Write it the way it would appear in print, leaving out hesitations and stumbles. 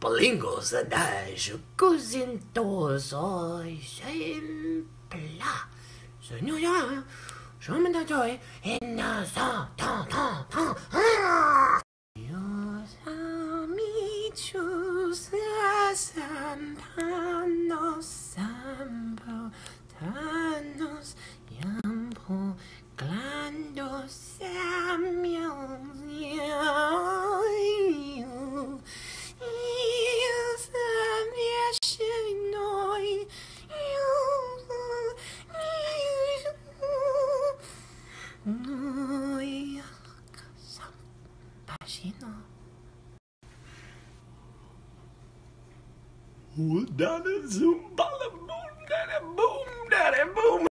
Lingos adagio cosintoso e sempla. Signora, je me donne une Dios amicus santanos sambotanos yampo glando samios Udana Zumbala